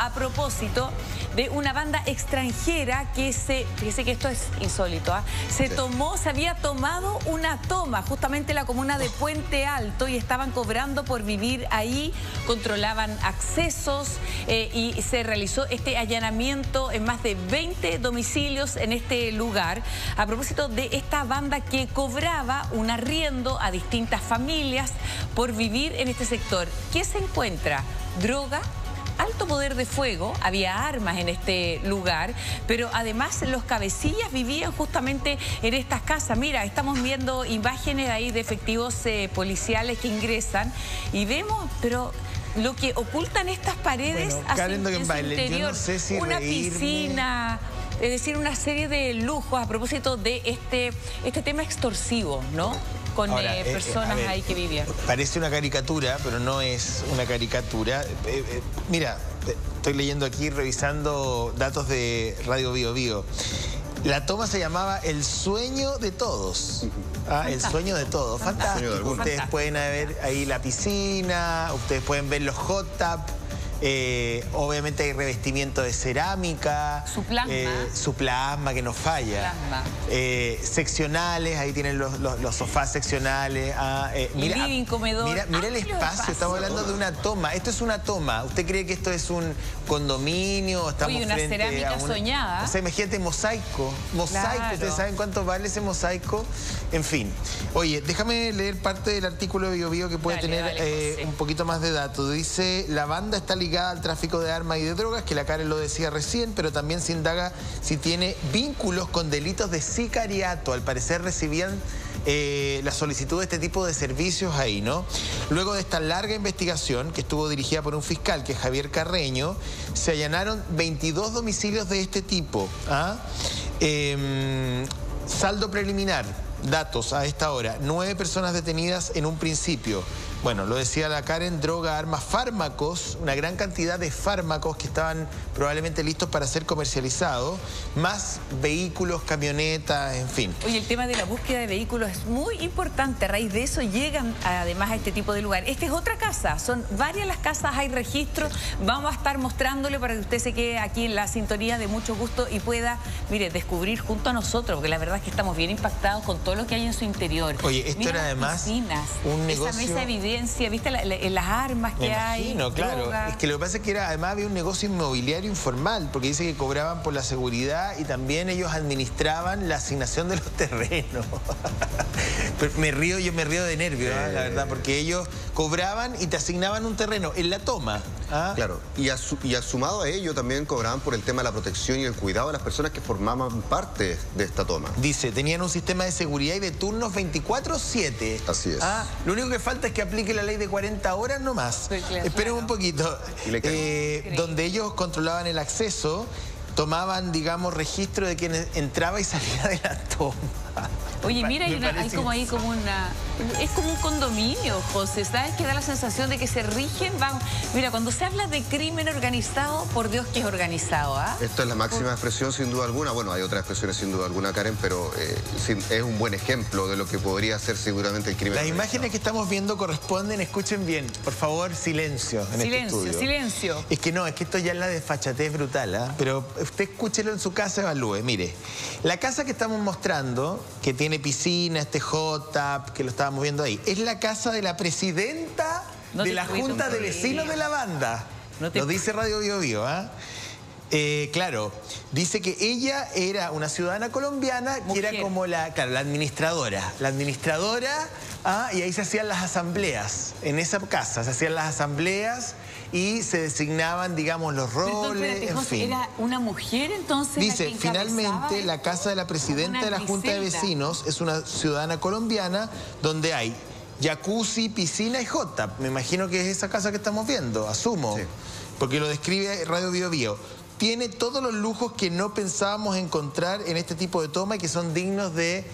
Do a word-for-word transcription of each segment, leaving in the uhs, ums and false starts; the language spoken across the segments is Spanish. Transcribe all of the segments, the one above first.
a propósito de una banda extranjera que se, fíjese que esto es insólito, ¿eh? se sí. tomó, se había tomado una toma justamente en la comuna de Puente Alto y estaban cobrando por vivir ahí, controlaban accesos eh, y se realizó este allanamiento en más de veinte domicilios en este lugar a propósito de esta banda que cobraba un arriendo a distintas familias por vivir en este sector. ¿Qué se encuentra? Droga, alto poder de fuego, había armas en este lugar, pero además los cabecillas vivían justamente en estas casas. Mira, estamos viendo imágenes ahí de efectivos eh, policiales que ingresan y vemos, pero lo que ocultan estas paredes bueno, hacia Karen en su interior, yo no sé si una reírme. piscina, es decir, una serie de lujos a propósito de este, este tema extorsivo, ¿no? Con Ahora, eh, eh, personas ver, ahí que vivían. Parece una caricatura, pero no es una caricatura. Eh, eh, mira, estoy leyendo aquí, revisando datos de Radio Bio Bio. La toma se llamaba El Sueño de Todos. Ah, El Sueño de Todos. Fantástico. Fantástico. Ustedes Fantástico. pueden ver ahí la piscina, ustedes pueden ver los hot tub. Eh, obviamente hay revestimiento de cerámica, su plasma, eh, su plasma que no falla, eh, seccionales, ahí tienen los, los, los sofás seccionales, ah, eh, mira, living, comedor, mira, mira el espacio, espacio, estamos hablando de una toma, esto es una toma, ¿usted cree que esto es un condominio? Estamos Oye, una frente cerámica a una, soñada. O sea, imagínate mosaico, mosaico, claro. ¿Ustedes saben cuánto vale ese mosaico? En fin, oye, déjame leer parte del artículo de Bio Bio que puede dale, tener dale, eh, un poquito más de datos. Dice, la banda está ligada al tráfico de armas y de drogas, que la Karen lo decía recién, pero también se indaga si tiene vínculos con delitos de sicariato. Al parecer recibían eh, la solicitud de este tipo de servicios ahí, ¿no? Luego de esta larga investigación, que estuvo dirigida por un fiscal, que es Javier Carreño, se allanaron veintidós domicilios de este tipo. ¿Ah? Eh, saldo preliminar. Datos a esta hora, nueve personas detenidas en un principio. Bueno, lo decía la Karen, droga, armas, fármacos, una gran cantidad de fármacos que estaban probablemente listos para ser comercializados, más vehículos, camionetas, en fin. Oye, el tema de la búsqueda de vehículos es muy importante, a raíz de eso llegan además a este tipo de lugar. Esta es otra casa, son varias las casas, hay registros, vamos a estar mostrándole para que usted se quede aquí en la sintonía de mucho gusto y pueda, mire, descubrir junto a nosotros, porque la verdad es que estamos bien impactados con todo lo que hay en su interior. Oye, esto Mira era además piscinas, un negocio... Esa mesa evidencia, ¿viste la, la, las armas que Me hay? imagino, claro. Droga. Es que lo que pasa es que era, además había un negocio inmobiliario informal, porque dice que cobraban por la seguridad y también ellos administraban la asignación de los terrenos. Pero me río, yo me río de nervio, ¿eh? La verdad, porque ellos cobraban y te asignaban un terreno en la toma. ¿Ah? Claro, y, asu y asumado a ello también cobraban por el tema de la protección y el cuidado de las personas que formaban parte de esta toma. Dice, tenían un sistema de seguridad y de turnos veinticuatro siete. Así es. ¿Ah? Lo único que falta es que aplique la ley de cuarenta horas nomás. Sí, claro. Esperen un poquito. Eh, donde ellos controlaban el acceso, tomaban, digamos, registro de quien entraba y salía de la toma. Oye, mira, hay, una, hay como ahí como una... Es como un condominio, José, ¿sabes? Que da la sensación de que se rigen, van... Mira, cuando se habla de crimen organizado, por Dios que es organizado, ¿ah? ¿eh? Esto es la máxima por... expresión, sin duda alguna. Bueno, hay otras expresiones sin duda alguna, Karen, pero eh, es un buen ejemplo de lo que podría ser seguramente el crimen Las organizado. imágenes que estamos viendo corresponden, escuchen bien, por favor, silencio en silencio, este estudio. Silencio, Es que no, es que esto ya es la desfachatez brutal, ¿ah? ¿eh? Pero usted escúchelo en su casa, evalúe. Mire, la casa que estamos mostrando, que tiene piscina, este hot tub, que lo estábamos viendo ahí, es la casa de la presidenta no de la Junta de Vecinos de la banda. No lo dice Radio Bio Bio, ¿ah? ¿eh? Eh, claro, dice que ella era una ciudadana colombiana Mujer. que era como la, claro, la administradora. La administradora, ¿ah? Y ahí se hacían las asambleas. En esa casa se hacían las asambleas y se designaban, digamos, los roles, espérate, en José, fin. ¿Era una mujer entonces? Dice, la que finalmente, la casa de la presidenta de la Junta de Vecinos es una ciudadana colombiana donde hay jacuzzi, piscina y hot tub. Me imagino que es esa casa que estamos viendo, asumo, sí. Porque lo describe Radio Bio Bio. Tiene todos los lujos que no pensábamos encontrar en este tipo de toma y que son dignos de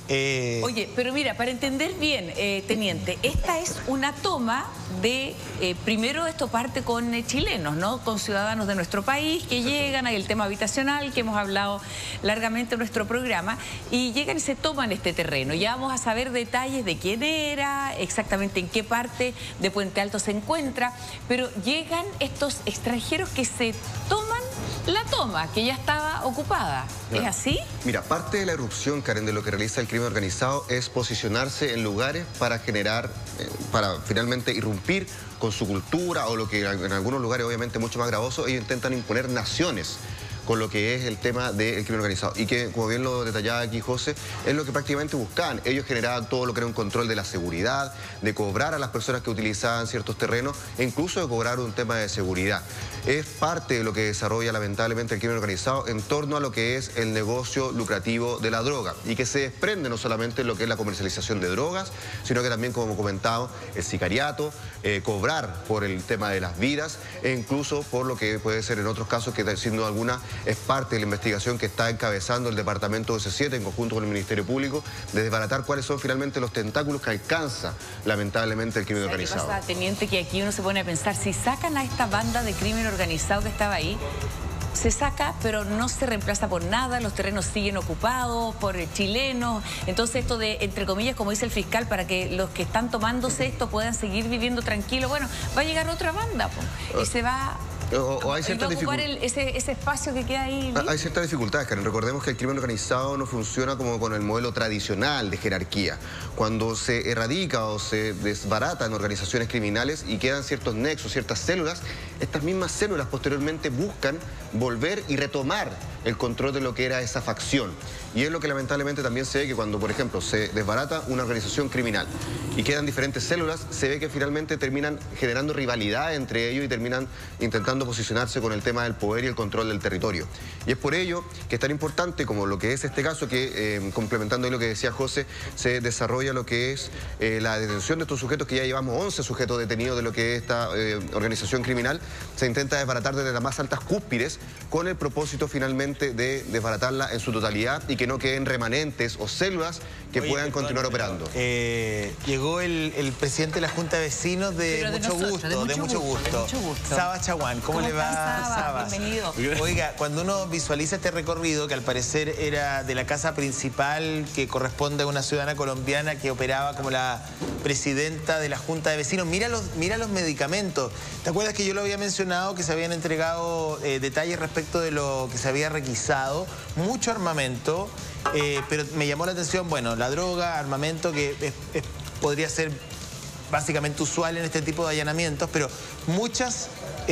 Eh... Oye, pero mira, para entender bien, eh, teniente, esta es una toma de, eh, primero esto parte con eh, chilenos, ¿no? Con ciudadanos de nuestro país que llegan, hay el tema habitacional que hemos hablado largamente en nuestro programa, y llegan y se toman este terreno. Ya vamos a saber detalles de quién era, exactamente en qué parte de Puente Alto se encuentra, pero llegan estos extranjeros que se toman la toma, que ya estaba ocupada. ¿Es así? Mira, parte de la erupción, Karen, de lo que realiza el crimen organizado es posicionarse en lugares para generar, eh, para finalmente irrumpir con su cultura o lo que en algunos lugares obviamente mucho más gravoso, ellos intentan imponer naciones con lo que es el tema del crimen organizado. Y que, como bien lo detallaba aquí José, es lo que prácticamente buscaban. Ellos generaban todo lo que era un control de la seguridad, de cobrar a las personas que utilizaban ciertos terrenos e incluso de cobrar un tema de seguridad. Es parte de lo que desarrolla lamentablemente el crimen organizado en torno a lo que es el negocio lucrativo de la droga y que se desprende no solamente de lo que es la comercialización de drogas, sino que también, como comentado, el sicariato, eh, cobrar por el tema de las vidas e incluso por lo que puede ser en otros casos que, sin duda alguna, es parte de la investigación que está encabezando el Departamento S siete en conjunto con el Ministerio Público, de desbaratar cuáles son finalmente los tentáculos que alcanza lamentablemente el crimen organizado. ¿Qué pasa, teniente? Que aquí uno se pone a pensar, si sacan a esta banda de crimen organizado que estaba ahí, se saca, pero no se reemplaza por nada, los terrenos siguen ocupados por chilenos, entonces esto de, entre comillas, como dice el fiscal, para que los que están tomándose esto puedan seguir viviendo tranquilos, bueno, va a llegar otra banda, po, y se va... O, o hay ciertas dificultades. Ese, ese espacio que queda ahí. Hay ciertas dificultades, Karen. Recordemos que el crimen organizado no funciona como con el modelo tradicional de jerarquía. Cuando se erradica o se desbaratan organizaciones criminales y quedan ciertos nexos, ciertas células, estas mismas células posteriormente buscan volver y retomar el control de lo que era esa facción. Y es lo que lamentablemente también se ve que cuando, por ejemplo, se desbarata una organización criminal y quedan diferentes células, se ve que finalmente terminan generando rivalidad entre ellos y terminan intentando posicionarse con el tema del poder y el control del territorio. Y es por ello que es tan importante como lo que es este caso que, eh, complementando lo que decía José, se desarrolla lo que es eh, la detención de estos sujetos, que ya llevamos once sujetos detenidos de lo que es esta eh, organización criminal. Se intenta desbaratar desde las más altas cúspides con el propósito finalmente de desbaratarla en su totalidad y que no queden remanentes o células que Oye, puedan continuar perdón, operando. Eh, llegó el, el presidente de la Junta de Vecinos de, de, mucho, nosotros, gusto, de, mucho, de mucho gusto, de mucho gusto. Sabas Chaguán, ¿cómo, ¿Cómo le va, Sabas? Sabas? Bienvenido. Oiga, cuando uno visualiza este recorrido, que al parecer era de la casa principal que corresponde a una ciudadana colombiana que operaba como la presidenta de la Junta de Vecinos, mira los, mira los medicamentos. ¿Te acuerdas que yo lo había mencionado, que se habían entregado eh, detalles respecto de lo que se había requisado? Mucho armamento, eh, pero me llamó la atención, bueno, la droga, armamento, que es, es, podría ser básicamente usual en este tipo de allanamientos, pero muchas...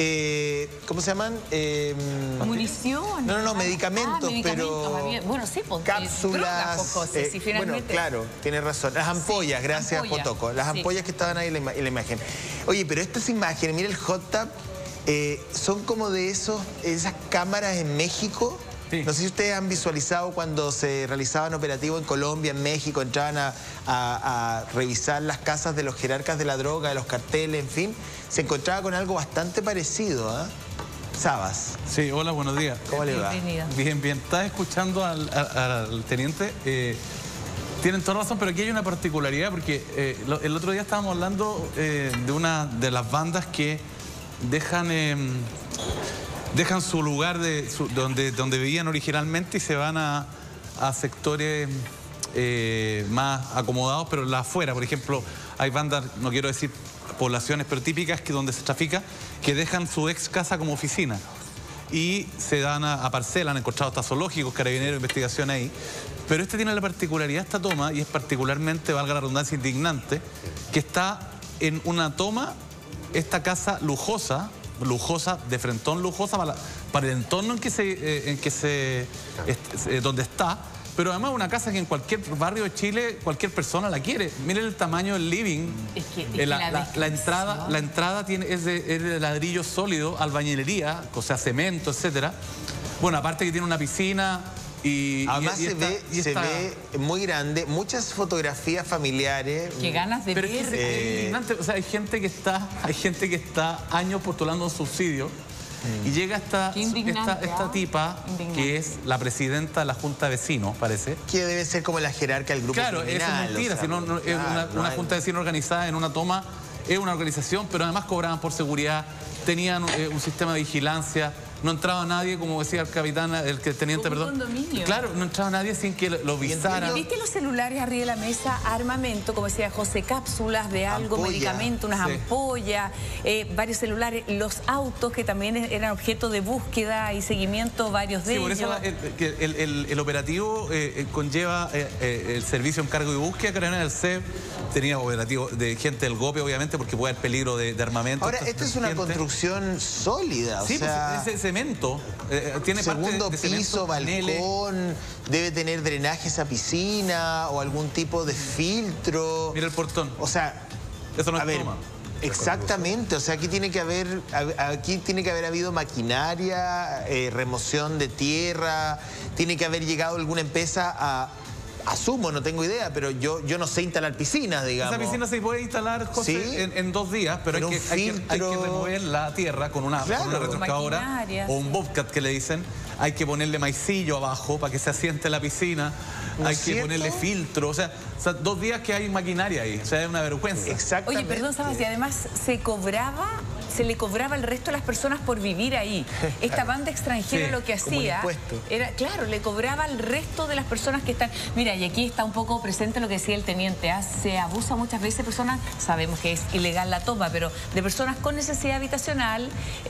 Eh, ¿Cómo se llaman? Eh, Munición. No, no, no, medicamentos, ah, medicamentos pero... Había, bueno, sí, pues, cápsulas. Drogas, José, eh, si finalmente... Bueno, claro, tienes razón. Las ampollas, sí, gracias, ampolla. Potoco. Las ampollas sí. que estaban ahí en la, en la imagen. Oye, pero estas imágenes, mira el hot tub, eh, son como de esos, esas cámaras en México. Sí. No sé si ustedes han visualizado cuando se realizaban operativos en Colombia, en México, entraban a, a, a revisar las casas de los jerarcas de la droga, de los carteles, en fin. Se encontraba con algo bastante parecido, ¿eh? Sabas. Sí, hola, buenos días. ¿Cómo le va? Bien, bien. Estás escuchando al, al, al teniente. Eh, tienen toda razón, pero aquí hay una particularidad, porque eh, lo, el otro día estábamos hablando eh, de una de las bandas que dejan... Eh, dejan su lugar de su, donde, donde vivían originalmente y se van a, a sectores eh, más acomodados, pero en la afuera. Por ejemplo, hay bandas, no quiero decir poblaciones, pero típicas, que donde se trafica, que dejan su ex casa como oficina y se dan a, a parcela. Han encontrado hasta zoológicos, carabineros, investigación ahí. Pero este tiene la particularidad, esta toma, y es particularmente, valga la redundancia, indignante, que está en una toma, esta casa lujosa, lujosa, de frentón lujosa para, para el entorno en que se, eh, en que se eh, donde está, pero además una casa que en cualquier barrio de Chile cualquier persona la quiere. Miren el tamaño del living. Es que, es eh, la, que la, la, la entrada, la entrada tiene, es, de, es de ladrillo sólido, albañilería, o sea, cemento, etcétera. Bueno, aparte que tiene una piscina. Y, Además y, y se, esta, ve, y se esta... ve muy grande, muchas fotografías familiares. Qué ganas de Pero ver. Es que es indignante. O sea, hay gente que está, hay gente que está años postulando un subsidio Mm. Y llega esta, esta, esta tipa, indignante, que es la presidenta de la Junta de Vecinos, parece. Que debe ser como la jerarca del grupo claro, criminal. Claro, eso es mentira, o sea, sino, no, claro, es una, no una hay... Junta de Vecinos organizada en una toma, es una organización, pero además cobraban por seguridad, tenían eh, un sistema de vigilancia. No entraba nadie, como decía el capitán, el teniente, un perdón. Condominio. Claro, no entraba nadie sin que lo visaran. ¿Viste los celulares arriba de la mesa? Armamento, como decía José, cápsulas de algo, Ampolla. medicamento, unas Sí. ampollas, eh, varios celulares, los autos que también eran objeto de búsqueda y seguimiento, varios de Sí, por ellos. eso la, el, el, el, el operativo eh, conlleva eh, eh, el servicio en cargo de búsqueda, Carolina del C E P, tenía operativo de gente del GOPE, obviamente, porque puede haber peligro de, de armamento. Ahora, esta es una gente. construcción sólida, o sí, sea... pues, ese cemento, eh, tiene segundo parte de, de piso, balcón, debe tener drenaje esa piscina o algún tipo de filtro. Mira el portón. O sea, eso no a es ver, toma. Exactamente, o sea, aquí tiene que haber, aquí tiene que haber habido maquinaria, eh, remoción de tierra, tiene que haber llegado alguna empresa a... Asumo, no tengo idea, pero yo, yo no sé instalar piscinas, digamos. Esa piscina se puede instalar, José, ¿Sí? en, en dos días, pero, pero hay, que, hay, que, hay que remover la tierra con una, claro. con una retroexcavadora o un bobcat que le dicen. Hay que ponerle maicillo abajo para que se asiente la piscina. ¿No hay que cierto? ponerle filtro. O sea, o sea, dos días que hay maquinaria ahí. O sea, es una vergüenza. Exactamente. Oye, perdón, Sabas, y además se cobraba... se le cobraba al resto de las personas por vivir ahí. Esta banda extranjera sí, lo que hacía era, claro, le cobraba al resto de las personas que están... Mira, y aquí está un poco presente lo que decía el teniente, ¿ah? Se abusa muchas veces de personas, sabemos que es ilegal la toma, pero de personas con necesidad habitacional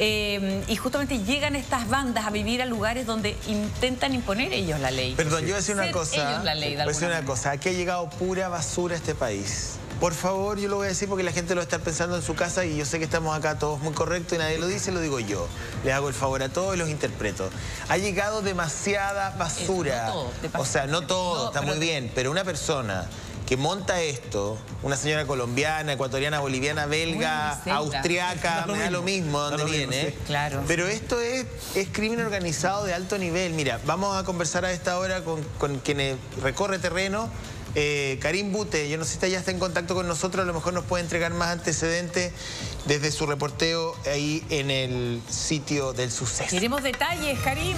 eh, y justamente llegan estas bandas a vivir a lugares donde intentan imponer ellos la ley. Perdón, yo voy a decir una Ser cosa. ellos la ley, de voy a decir una manera. cosa, aquí ha llegado pura basura a este país. Por favor, yo lo voy a decir porque la gente lo está pensando en su casa y yo sé que estamos acá todos muy correctos y nadie lo dice, lo digo yo. Les hago el favor a todos y los interpreto. Ha llegado demasiada basura. Eso, no todo, o sea, no todo, no, está muy bien, pero una persona que monta esto, una señora colombiana, ecuatoriana, boliviana, belga, austriaca, me da lo mismo donde viene. Sí, claro. Pero esto es, es crimen organizado de alto nivel. Mira, vamos a conversar a esta hora con, con quien recorre terreno. Eh, Karim Bute, yo no sé si ya está en contacto con nosotros, a lo mejor nos puede entregar más antecedentes desde su reporteo ahí en el sitio del suceso. Queremos detalles, Karim.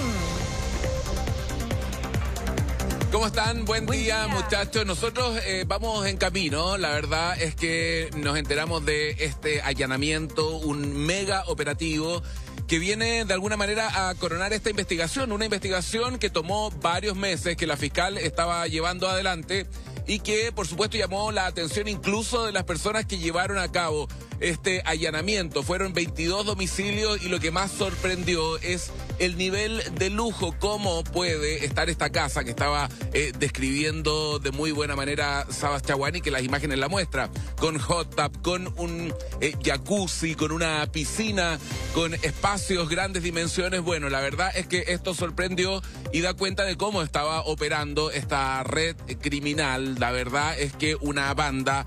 ¿Cómo están? Buen, Buen día, día, muchachos. Nosotros eh, vamos en camino. La verdad es que nos enteramos de este allanamiento, un mega operativo que viene de alguna manera a coronar esta investigación, una investigación que tomó varios meses, que la fiscal estaba llevando adelante y que por supuesto llamó la atención incluso de las personas que llevaron a cabo este allanamiento. Fueron veintidós domicilios y lo que más sorprendió es el nivel de lujo, cómo puede estar esta casa que estaba eh, describiendo de muy buena manera Sabas Chaguani, que las imágenes la muestra, con hot tub, con un eh, jacuzzi, con una piscina, con espacios, grandes dimensiones. Bueno, la verdad es que esto sorprendió y da cuenta de cómo estaba operando esta red criminal. La verdad es que una banda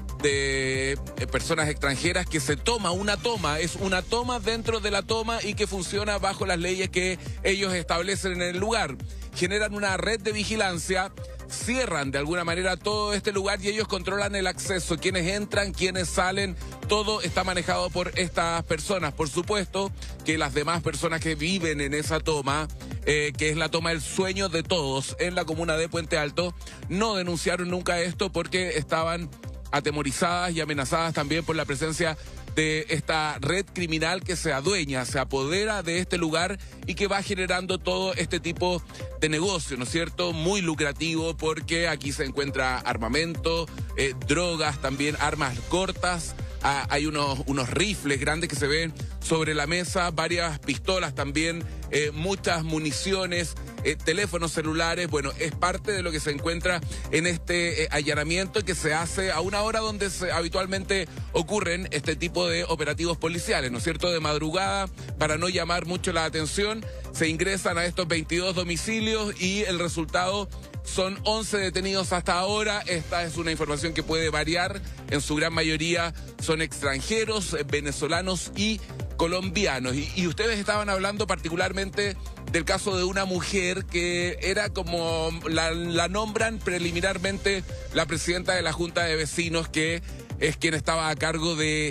de personas extranjeras que se toma una toma, es una toma dentro de la toma y que funciona bajo las leyes que ellos establecen en el lugar. Generan una red de vigilancia, cierran de alguna manera todo este lugar y ellos controlan el acceso, quienes entran, quienes salen, todo está manejado por estas personas. Por supuesto que las demás personas que viven en esa toma, eh, que es la toma del sueño de todos en la comuna de Puente Alto, no denunciaron nunca esto porque estaban atemorizadas y amenazadas también por la presencia de esta red criminal que se adueña, se apodera de este lugar y que va generando todo este tipo de negocio, ¿no es cierto? Muy lucrativo porque aquí se encuentra armamento, eh, drogas, también armas cortas. Ah, hay unos, unos rifles grandes que se ven sobre la mesa, varias pistolas también, eh, muchas municiones, eh, teléfonos celulares. Bueno, es parte de lo que se encuentra en este eh, allanamiento que se hace a una hora donde se, habitualmente ocurren este tipo de operativos policiales, ¿no es cierto? De madrugada, para no llamar mucho la atención, se ingresan a estos veintidós domicilios y el resultado son once detenidos hasta ahora. Esta es una información que puede variar. En su gran mayoría son extranjeros, venezolanos y colombianos. Y, y ustedes estaban hablando particularmente del caso de una mujer que era como la, la nombran preliminarmente la presidenta de la Junta de Vecinos, que es quien estaba a cargo de...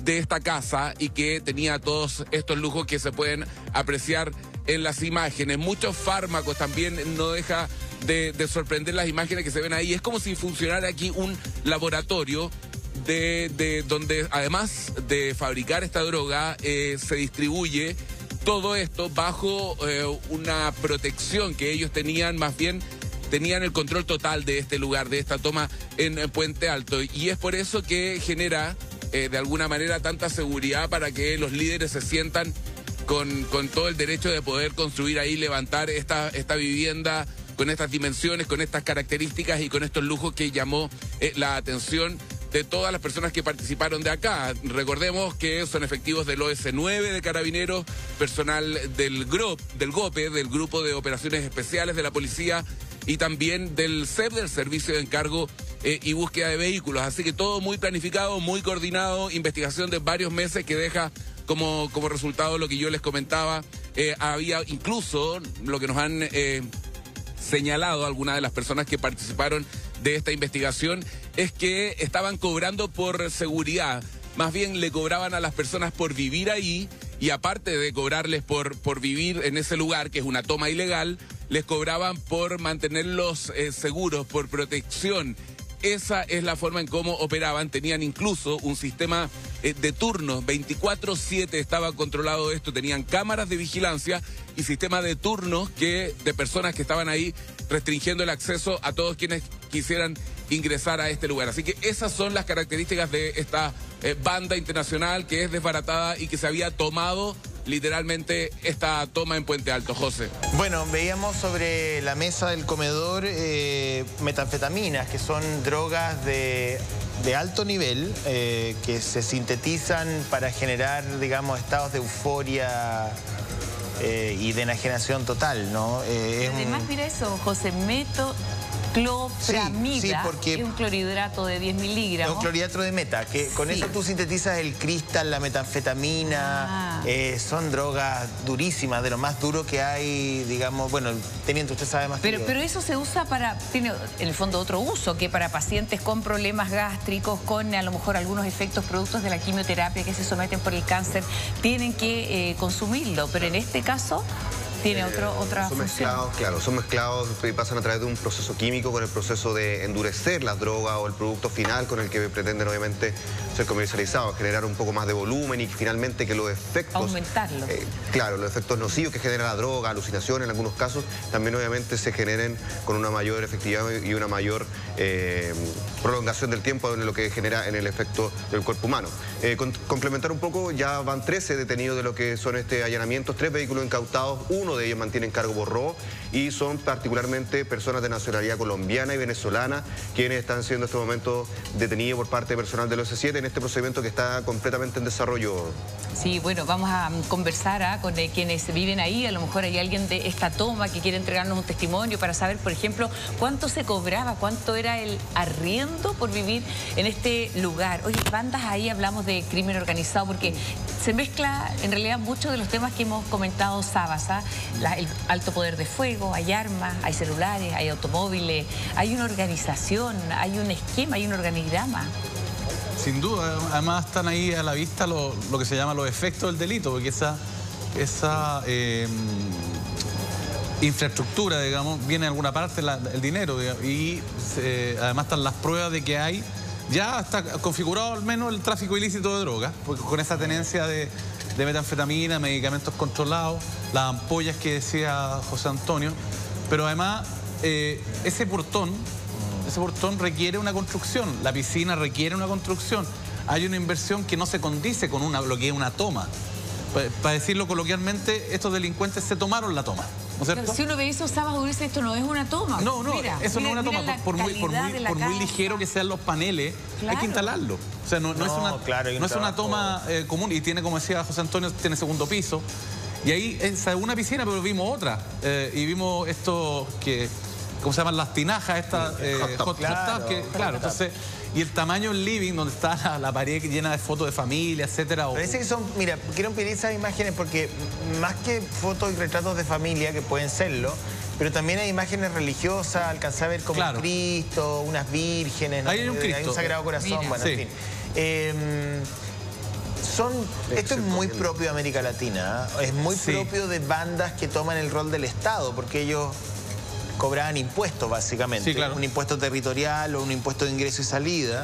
de esta casa y que tenía todos estos lujos que se pueden apreciar en las imágenes. Muchos fármacos también, no deja de, de sorprender las imágenes que se ven ahí. Es como si funcionara aquí un laboratorio de, de donde además de fabricar esta droga eh, se distribuye todo esto bajo eh, una protección que ellos tenían, más bien tenían el control total de este lugar, de esta toma en, en Puente Alto. Y es por eso que genera eh, de alguna manera tanta seguridad para que los líderes se sientan con, con todo el derecho de poder construir ahí, levantar esta, esta vivienda con estas dimensiones, con estas características y con estos lujos que llamó eh, la atención de todas las personas que participaron de acá. Recordemos que son efectivos del O S nueve de Carabineros, personal del G R O P, del GOPE, del Grupo de Operaciones Especiales de la Policía, y también del C E P, del Servicio de Encargo eh, y Búsqueda de Vehículos. Así que todo muy planificado, muy coordinado, investigación de varios meses que deja como, como resultado lo que yo les comentaba. Eh, había incluso lo que nos han eh, señalado algunas de las personas que participaron de esta investigación, es que estaban cobrando por seguridad. Más bien le cobraban a las personas por vivir ahí, y aparte de cobrarles por, por vivir en ese lugar, que es una toma ilegal, les cobraban por mantenerlos eh, seguros, por protección. Esa es la forma en cómo operaban. Tenían incluso un sistema eh, de turnos, veinticuatro siete estaba controlado esto. Tenían cámaras de vigilancia y sistema de turnos que, de personas que estaban ahí restringiendo el acceso a todos quienes quisieran ingresar a este lugar. Así que esas son las características de esta eh, banda internacional que es desbaratada y que se había tomado literalmente esta toma en Puente Alto. José. Bueno, veíamos sobre la mesa del comedor eh, metanfetaminas, que son drogas de, de alto nivel eh, que se sintetizan para generar, digamos, estados de euforia eh, y de enajenación total, ¿no? Eh, Además, un... mira eso, José, meto... clopramida, sí, sí, porque es un clorhidrato de diez miligramos. Es un clorhidrato de meta, que sí. Con eso tú sintetizas el cristal, la metanfetamina, ah. eh, son drogas durísimas, de lo más duro que hay, digamos, bueno, teniente, usted sabe más pero, que pero eso se usa para, tiene en el fondo otro uso, que para pacientes con problemas gástricos, con a lo mejor algunos efectos productos de la quimioterapia que se someten por el cáncer, tienen que eh, consumirlo, pero en este caso... Tiene otro, otra son función. Mezclados, claro, son mezclados y pasan a través de un proceso químico con el proceso de endurecer las drogas o el producto final con el que pretenden obviamente ser comercializados, generar un poco más de volumen y finalmente que los efectos... Aumentarlo. Eh, claro, los efectos nocivos que genera la droga, alucinación en algunos casos, también obviamente se generen con una mayor efectividad y una mayor eh, prolongación del tiempo en lo que genera en el efecto del cuerpo humano. Eh, con, complementar un poco, ya van trece detenidos de lo que son este allanamientos, tres vehículos incautados, uno de ellos mantiene cargo por robo y son particularmente personas de nacionalidad colombiana y venezolana quienes están siendo en este momento detenidos por parte de personal del O S siete en este procedimiento que está completamente en desarrollo. Sí, bueno, vamos a conversar ¿eh? con eh, quienes viven ahí. A lo mejor hay alguien de esta toma que quiere entregarnos un testimonio para saber, por ejemplo, cuánto se cobraba, cuánto era el arriendo por vivir en este lugar. Oye, bandas, ahí hablamos de crimen organizado porque se mezcla en realidad muchos de los temas que hemos comentado, Sabas, ¿eh? La, el alto poder de fuego, hay armas, hay celulares, hay automóviles, hay una organización, hay un esquema, hay un organigrama. Sin duda, además están ahí a la vista lo, lo que se llama los efectos del delito, porque esa, esa eh, infraestructura, digamos, viene de alguna parte la, el dinero, digamos, y eh, además están las pruebas de que hay, ya está configurado al menos el tráfico ilícito de drogas, porque con esa tenencia de, de metanfetamina, medicamentos controlados, las ampollas que decía José Antonio, pero además eh, ese portón, ese portón requiere una construcción, la piscina requiere una construcción, hay una inversión que no se condice con una, lo que es una toma. Para, para decirlo coloquialmente, estos delincuentes se tomaron la toma, ¿no es cierto? Pero si uno ve eso, Sabas, dice, esto no es una toma. No, no, mira, eso mira, no es una toma, por, por, muy, por, muy, por muy ligero que sean los paneles, claro. Hay que instalarlo. O sea, no, no, no es una, claro, no es una toma eh, común, y tiene, como decía José Antonio, tiene segundo piso. Y ahí es una piscina, pero vimos otra. Eh, y vimos esto que, ¿cómo se llaman? Las tinajas, estas eh, hot, hot, claro, hot tub, que, claro, entonces, y el tamaño del living, donde está la, la pared llena de fotos de familia, etcétera. Parece que son, mira, quiero pedir esas imágenes porque más que fotos y retratos de familia, que pueden serlo, pero también hay imágenes religiosas, alcanzé a ver como claro. un Cristo, unas vírgenes, ¿no? Ahí hay un Cristo. Hay un Sagrado Corazón, Mira. bueno, Sí. en fin. Eh, son, esto es muy propio de América Latina, ¿eh? Es muy sí. propio de bandas que toman el rol del Estado, porque ellos cobraban impuestos básicamente, sí, claro. un impuesto territorial o un impuesto de ingreso y salida.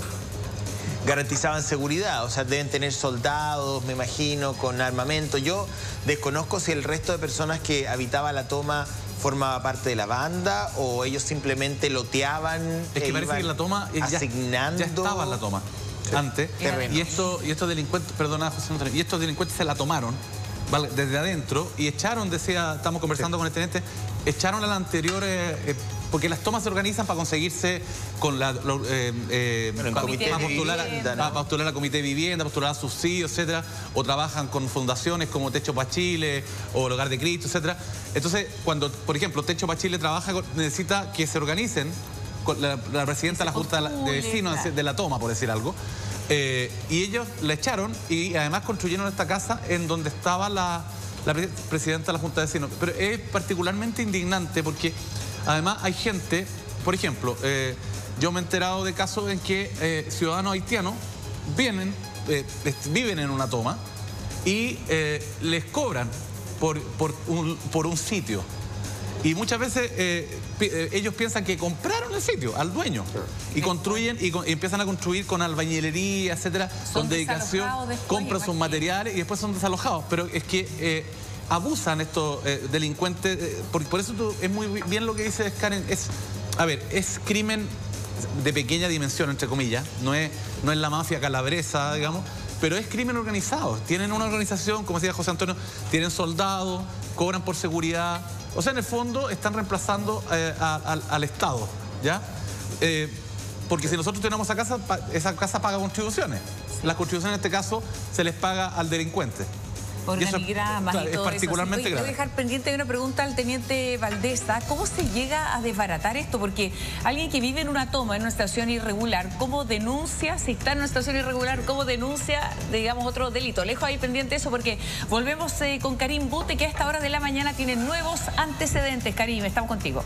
Garantizaban seguridad, o sea, deben tener soldados, me imagino, con armamento. Yo desconozco si el resto de personas que habitaba la toma formaba parte de la banda o ellos simplemente loteaban. Es que e parece que la toma ya, asignando... ya estaba en la toma sí. antes. Y, esto, y estos delincuentes, perdona José Antonio, y estos delincuentes se la tomaron ¿vale? desde adentro y echaron, decía, estamos conversando sí. con el teniente, echaron a la anterior... Eh, eh, porque las tomas se organizan para conseguirse con la lo, eh, eh, bueno, para, comité para, de postular, vivienda, ¿no? para postular a comité de vivienda, postular a subsidios, etcétera, o trabajan con fundaciones como Techo para Chile o el Hogar de Cristo, etcétera. Entonces, cuando, por ejemplo, Techo para Chile trabaja, necesita que se organicen con la, la presidenta de la Junta de Vecinos de la Toma, por decir algo, eh, y ellos la echaron y además construyeron esta casa en donde estaba la, la presidenta de la Junta de Vecinos. Pero es particularmente indignante porque además hay gente, por ejemplo, eh, yo me he enterado de casos en que eh, ciudadanos haitianos vienen, eh, viven en una toma y eh, les cobran por, por, un, por un sitio. Y muchas veces eh, eh, ellos piensan que compraron el sitio al dueño y construyen y, con, y empiezan a construir con albañilería, etcétera, con dedicación, compran sus materiales y después son desalojados. Pero es que... Eh, abusan estos eh, delincuentes, eh, por, por eso tú, es muy bien lo que dice Karen, es, a ver, es crimen de pequeña dimensión, entre comillas, no es, no es la mafia calabresa, digamos, pero es crimen organizado, tienen una organización, como decía José Antonio, tienen soldados, cobran por seguridad, o sea, en el fondo están reemplazando eh, a, a, al Estado, ¿ya? Eh, porque si nosotros tenemos esa casa, esa casa paga contribuciones, las contribuciones en este caso se les paga al delincuente. Organigramas y, eso, claro, y todo es particularmente eso. Voy a dejar pendiente una pregunta al teniente Valdesa. ¿Cómo se llega a desbaratar esto? Porque alguien que vive en una toma, en una situación irregular, ¿cómo denuncia? Si está en una situación irregular, ¿cómo denuncia, digamos, otro delito? Lejos ahí pendiente eso, porque volvemos eh, con Karim Bute, que a esta hora de la mañana tiene nuevos antecedentes. Karim, estamos contigo.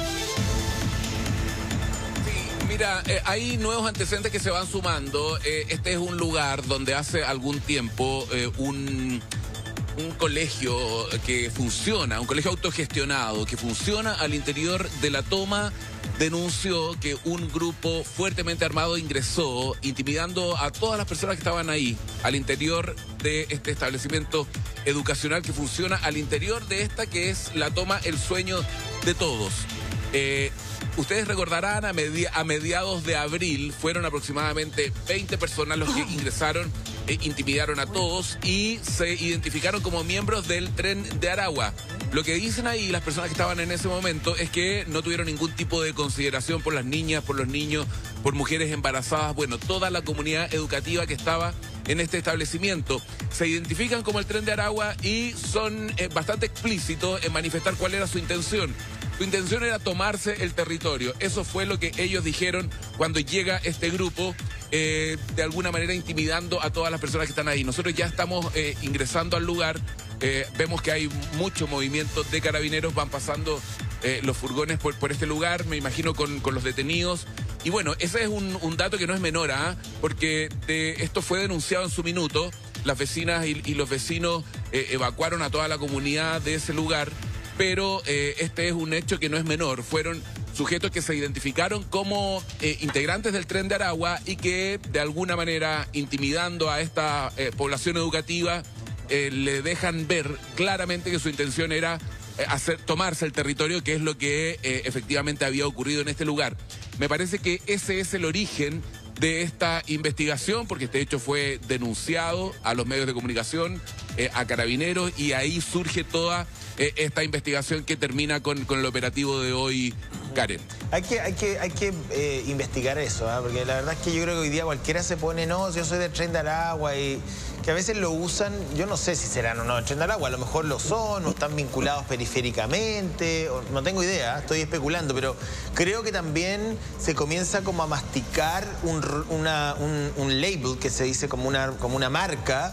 Mira, eh, hay nuevos antecedentes que se van sumando. Eh, este es un lugar donde hace algún tiempo eh, un... un colegio que funciona, un colegio autogestionado que funciona al interior de la toma, denunció que un grupo fuertemente armado ingresó, intimidando a todas las personas que estaban ahí, al interior de este establecimiento educacional que funciona al interior de esta que es la toma El Sueño de Todos. Eh, ustedes recordarán, a, medi a mediados de abril fueron aproximadamente veinte personas los que ingresaron, eh, intimidaron a todos y se identificaron como miembros del Tren de Aragua. Lo que dicen ahí las personas que estaban en ese momento es que no tuvieron ningún tipo de consideración por las niñas, por los niños, por mujeres embarazadas, bueno, toda la comunidad educativa que estaba en este establecimiento. Se identifican como el Tren de Aragua y son eh, bastante explícitos en manifestar cuál era su intención. Su intención era tomarse el territorio. Eso fue lo que ellos dijeron cuando llega este grupo, eh, de alguna manera intimidando a todas las personas que están ahí. Nosotros ya estamos eh, ingresando al lugar. Eh, vemos que hay mucho movimiento de carabineros, van pasando eh, los furgones por, por este lugar, me imagino con, con los detenidos. Y bueno, ese es un, un dato que no es menor, ¿eh? Porque de, esto fue denunciado en su minuto. Las vecinas y, y los vecinos eh, evacuaron a toda la comunidad de ese lugar. Pero eh, este es un hecho que no es menor. Fueron sujetos que se identificaron como eh, integrantes del Tren de Aragua y que de alguna manera, intimidando a esta eh, población educativa, eh, le dejan ver claramente que su intención era eh, hacer, tomarse el territorio, que es lo que eh, efectivamente había ocurrido en este lugar. Me parece que ese es el origen de esta investigación, porque este hecho fue denunciado a los medios de comunicación, eh, a carabineros, y ahí surge toda eh, esta investigación que termina con, con el operativo de hoy, Karen. Hay que, hay que, hay que eh, investigar eso, ¿eh? Porque la verdad es que yo creo que hoy día cualquiera se pone, no, yo soy del Tren de Aragua, y que a veces lo usan, yo no sé si serán o no del Tren de Aragua, a lo mejor lo son, o están vinculados periféricamente, o, no tengo idea, estoy especulando, pero creo que también se comienza como a masticar un, una, un, un label que se dice como una, como una marca,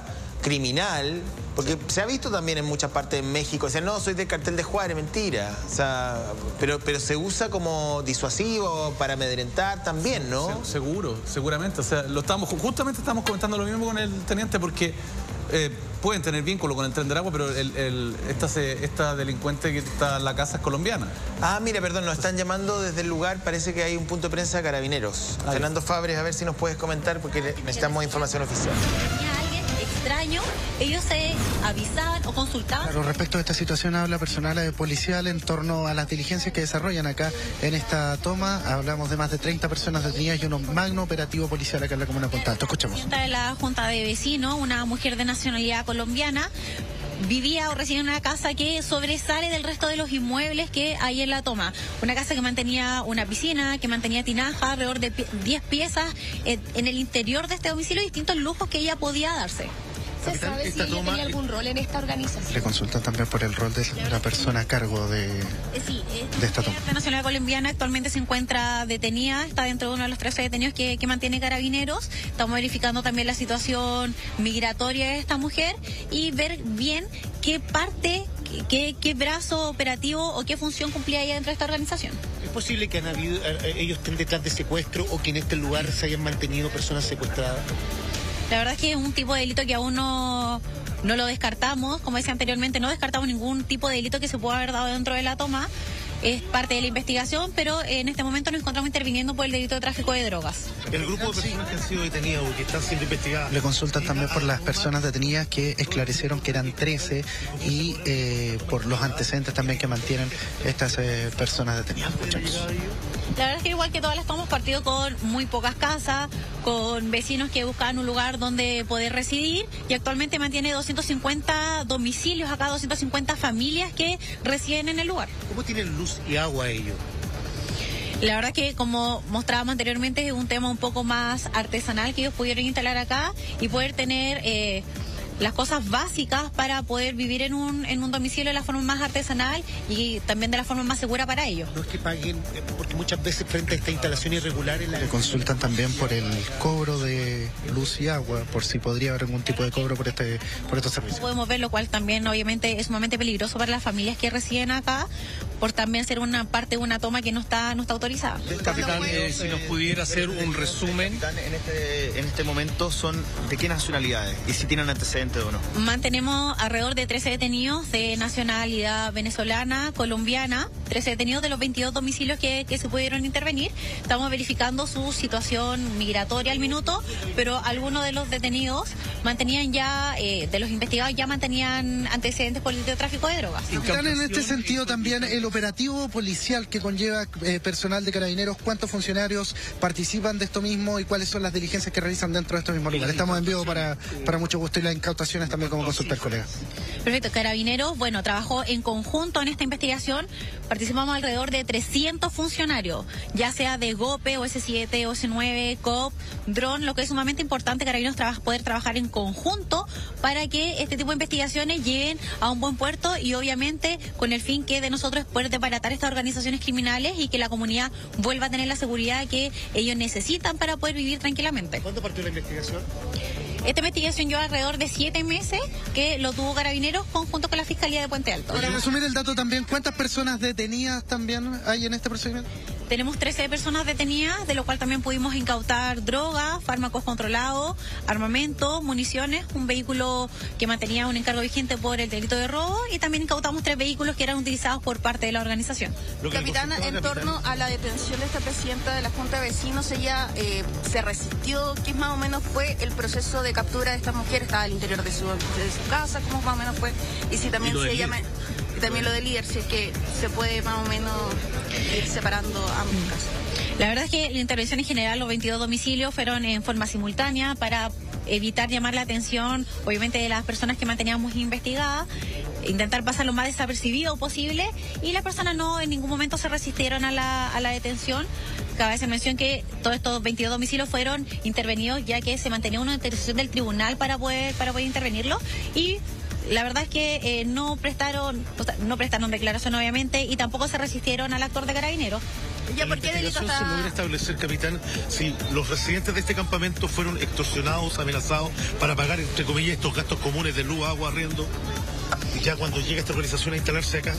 criminal, porque se ha visto también en muchas partes de México, o sea, no, soy del cartel de Juárez, mentira, o sea, pero, pero se usa como disuasivo para amedrentar también, ¿no? Se, seguro, seguramente, o sea, lo estamos, justamente estamos comentando lo mismo con el teniente, porque eh, pueden tener vínculo con el Tren del Agua, pero el, el, esta, se, esta delincuente que está en la casa es colombiana. Ah, mira, perdón, nos están llamando desde el lugar, parece que hay un punto de prensa de Carabineros. Ay. Fernando Fabres, a ver si nos puedes comentar, porque necesitamos información oficial. Extraño, ellos se avisaban o consultaban. Claro, respecto a esta situación habla personal policial en torno a las diligencias que desarrollan acá en esta toma. Hablamos de más de treinta personas detenidas y un magno operativo policial acá en la comuna de Puente Alto. Escuchemos. De la Junta de Vecinos, una mujer de nacionalidad colombiana, vivía o residía en una casa que sobresale del resto de los inmuebles que hay en la toma. Una casa que mantenía una piscina, que mantenía tinaja, alrededor de diez piezas en el interior de este domicilio, distintos lujos que ella podía darse. ¿Se sabe si ella tenía algún rol en esta organización? Le consultan también por el rol de la persona a cargo de, sí, de esta toma. La nacionalidad colombiana actualmente se encuentra detenida, está dentro de uno de los trece detenidos que, que mantiene Carabineros. Estamos verificando también la situación migratoria de esta mujer y ver bien qué parte, qué, qué brazo operativo o qué función cumplía ella dentro de esta organización. ¿Es posible que han habido, ellos estén detrás de secuestro o que en este lugar se hayan mantenido personas secuestradas? La verdad es que es un tipo de delito que aún no, no lo descartamos. Como decía anteriormente, no descartamos ningún tipo de delito que se pueda haber dado dentro de la toma. Es parte de la investigación, pero en este momento nos encontramos interviniendo por el delito de tráfico de drogas. ¿El grupo de personas que han sido detenidas o que están siendo investigadas? Le consultan también por las personas detenidas que esclarecieron que eran trece y eh, por los antecedentes también que mantienen estas eh, personas detenidas. Escuchamos. La verdad es que igual que todas las tomamos partido con muy pocas casas, con vecinos que buscaban un lugar donde poder residir y actualmente mantiene doscientos cincuenta domicilios acá, doscientas cincuenta familias que residen en el lugar. ¿Cómo tienen luz y agua ellos? La verdad que, como mostrábamos anteriormente, es un tema un poco más artesanal que ellos pudieron instalar acá y poder tener eh, las cosas básicas para poder vivir en un, en un domicilio de la forma más artesanal y también de la forma más segura para ellos. No es que paguen, porque muchas veces frente a esta instalación irregular... La... Le consultan también por el cobro de luz y agua, por si podría haber algún tipo de cobro por este por estos servicios. Podemos ver, lo cual también obviamente es sumamente peligroso para las familias que residen acá, por también ser una parte de una toma que no está no está autorizada. Capitán, eh, si nos pudiera hacer un resumen. En este, en este momento son de qué nacionalidades y si tienen antecedentes o no. Mantenemos alrededor de trece detenidos de nacionalidad venezolana, colombiana, trece detenidos de los veintidós domicilios que, que se pudieron intervenir. Estamos verificando su situación migratoria al minuto, pero algunos de los detenidos mantenían ya, eh, de los investigados ya mantenían antecedentes por el delito de tráfico de drogas. Capitán, en este sentido también el operativo policial que conlleva eh, personal de Carabineros, ¿cuántos funcionarios participan de esto mismo y cuáles son las diligencias que realizan dentro de estos mismos lugares? Estamos en vivo para, para mucho gusto y las incautaciones también como consultar, colega. Perfecto, Carabineros, bueno, trabajó en conjunto en esta investigación, participamos alrededor de trescientos funcionarios, ya sea de GOPE, O S siete, O S nueve, C O P, DRON, lo que es sumamente importante, Carabineros traba, poder trabajar en conjunto para que este tipo de investigaciones lleguen a un buen puerto y obviamente con el fin que de nosotros es poder desbaratar estas organizaciones criminales y que la comunidad vuelva a tener la seguridad que ellos necesitan para poder vivir tranquilamente. ¿Cuándo partió la investigación? Esta investigación lleva alrededor de siete meses que lo tuvo Carabineros conjunto con la Fiscalía de Puente Alto. Para resumir el dato también, ¿cuántas personas detenidas también hay en este procedimiento? Tenemos trece personas detenidas, de lo cual también pudimos incautar droga, fármacos controlados, armamento, municiones, un vehículo que mantenía un encargo vigente por el delito de robo y también incautamos tres vehículos que eran utilizados por parte de la organización. Capitana, en torno a la detención de esta presidenta de la Junta de Vecinos, ella eh, se resistió. ¿Qué más o menos fue el proceso de captura de esta mujer? ¿Estaba al interior de su, de su casa? ¿Cómo más o menos fue? Y si también se llama... También lo del líder, si es que se puede más o menos ir separando ambos casos. La verdad es que la intervención en general, los veintidós domicilios fueron en forma simultánea para evitar llamar la atención, obviamente, de las personas que manteníamos investigadas, intentar pasar lo más desapercibido posible y las personas no en ningún momento se resistieron a la, a la detención. Cabe hacer mención que todos estos veintidós domicilios fueron intervenidos ya que se mantenía una intervención del tribunal para poder, para poder intervenirlo y la verdad es que eh, no prestaron o sea, no prestaron declaración obviamente y tampoco se resistieron al actor de Carabineros. Ya, ¿por qué delito está...? Se logra establecer, capitán, si los residentes de este campamento fueron extorsionados, amenazados para pagar, entre comillas, estos gastos comunes de luz, agua, arriendo, y ya cuando llega esta organización a instalarse acá.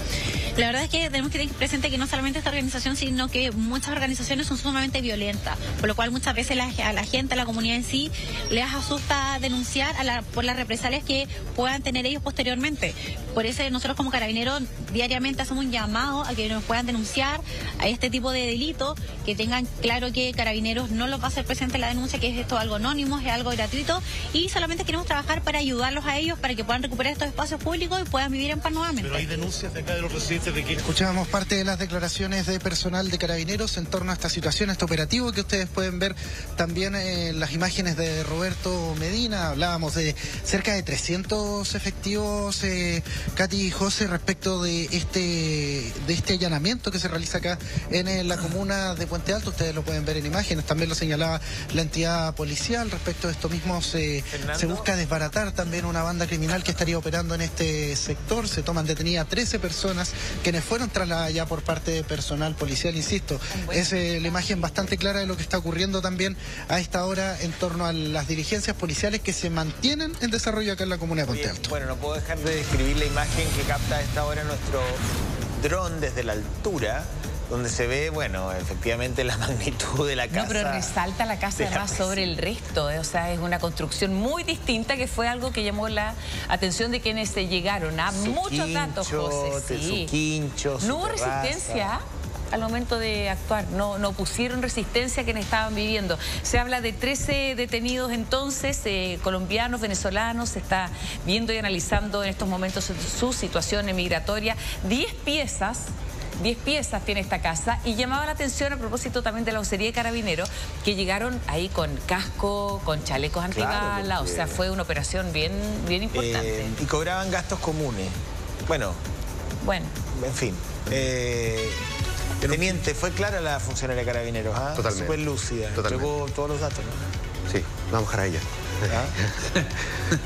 La verdad es que tenemos que tener presente que no solamente esta organización, sino que muchas organizaciones son sumamente violentas, por lo cual muchas veces la, a la gente, a la comunidad en sí, les asusta denunciar a la, por las represalias que puedan tener ellos posteriormente. Por eso nosotros como carabineros diariamente hacemos un llamado a que nos puedan denunciar a este tipo de delitos, que tengan claro que Carabineros no los va a hacer presente en la denuncia, que es esto algo anónimo, es algo gratuito, y solamente queremos trabajar para ayudarlos a ellos, para que puedan recuperar estos espacios públicos y puedan vivir en paz nuevamente. Pero hay denuncias de acá de los residentes de que... Escuchábamos parte de las declaraciones de personal de Carabineros en torno a esta situación, a este operativo que ustedes pueden ver también en las imágenes de Roberto Medina. Hablábamos de cerca de trescientos efectivos, eh, Katy y José, respecto de este, de este allanamiento que se realiza acá en, en la comuna de Puente Alto. Ustedes lo pueden ver en imágenes, también lo señalaba la entidad policial. Respecto de esto mismo se, se busca desbaratar también una banda criminal que estaría operando en este sector. Se toman detenidas trece personas quienes fueron trasladadas ya por parte de personal policial, insisto. Es eh, la imagen bastante clara de lo que está ocurriendo también a esta hora en torno a las diligencias policiales que se mantienen en desarrollo acá en la comuna de Puente Alto. Bueno, no puedo dejar de describir la imagen que capta a esta hora nuestro dron desde la altura, donde se ve, bueno, efectivamente la magnitud de la casa. No, pero resalta la casa además sobre el resto, ¿eh? O sea, es una construcción muy distinta, que fue algo que llamó la atención de quienes se llegaron. ¿Ah? Muchos quincho, datos, José. Sí. Su quincho, su no hubo terraza. resistencia al momento de actuar, no, no pusieron resistencia a quienes estaban viviendo. Se habla de trece detenidos entonces, eh, colombianos, venezolanos, se está viendo y analizando en estos momentos su situación migratoria. diez piezas. diez piezas tiene esta casa, y llamaba la atención a propósito también de la vocería de Carabineros, que llegaron ahí con casco, con chalecos antibala, claro, porque... o sea, fue una operación bien, bien importante. Eh, y cobraban gastos comunes. Bueno. Bueno. En fin. Eh, teniente, fue clara la funcionaria de Carabineros, ¿ah? Totalmente. Súper lúcida. Totalmente. Entregó todos los datos, ¿no? Sí, vamos a dejar a ella. ¿Ah?